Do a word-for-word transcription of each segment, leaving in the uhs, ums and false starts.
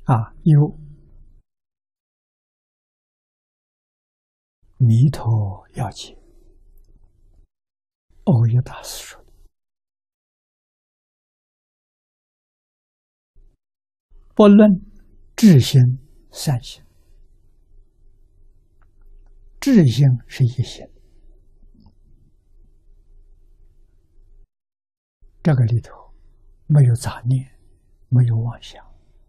啊，有弥陀要解，欧耶大师说的，不论智心、善心，智心是一心，这个里头没有杂念，没有妄想，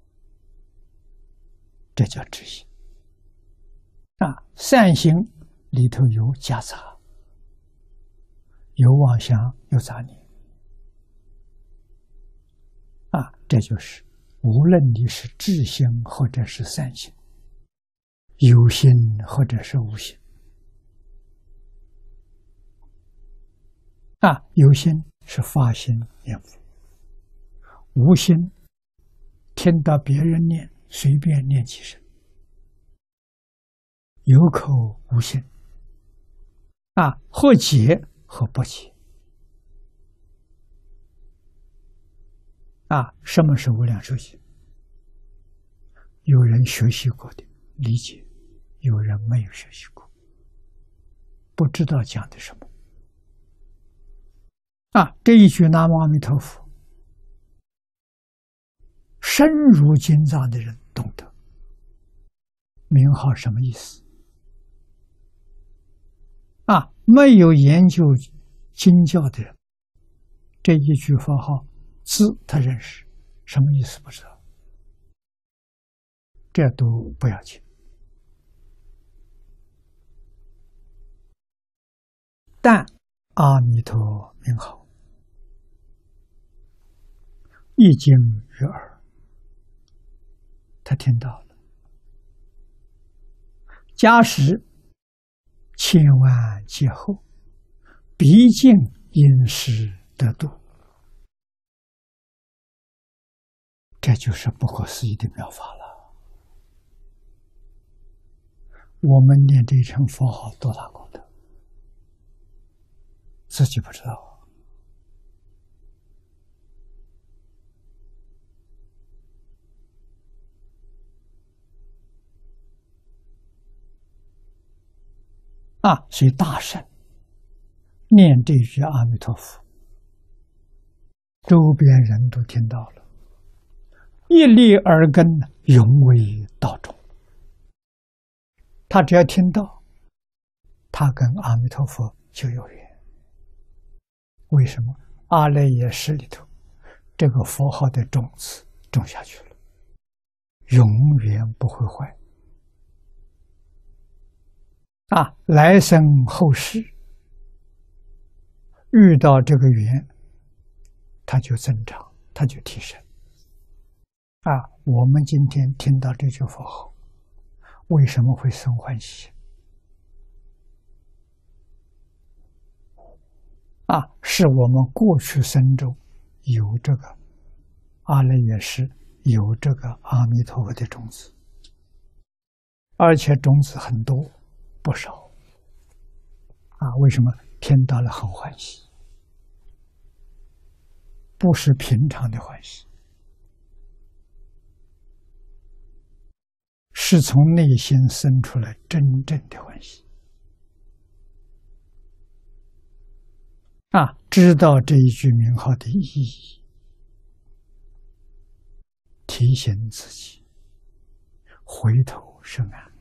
这叫智心。啊，善行里头有夹杂，有妄想，有杂念，啊，这就是无论你是智心或者是善心，有心或者是无心，啊，有心是发心念佛，无心听到别人念，随便念几声，有口无心，啊，或解或不解。啊，什么是无量寿经？有人学习过的理解，有人没有学习过，不知道讲的什么。啊，这一句南无阿弥陀佛，深入经藏的人懂得名号什么意思。啊，没有研究经教的人，这一句佛号字他认识，什么意思不知道，这都不要紧。但阿弥陀名号一经于耳，他听到了，假使千万劫后，毕竟因时得度，这就是不可思议的妙法了。我们念这一声佛号多大功德，自己不知道。啊，所以大圣念这句阿弥陀佛，周边人都听到了，一粒耳根，永为道中。他只要听到，他跟阿弥陀佛就有缘。为什么？阿赖耶识里头这个佛号的种子种下去了，永远不会坏。啊，来生后世遇到这个缘，它就增长，它就提升。啊，我们今天听到这句佛号，为什么会生欢喜？啊，是我们过去生中有这个阿赖耶识，有这个阿弥陀佛的种子，而且种子很多。不少啊！为什么听到了很欢喜？不是平常的欢喜，是从内心生出来真正的欢喜啊！知道这一句名号的意义，提醒自己回头是岸。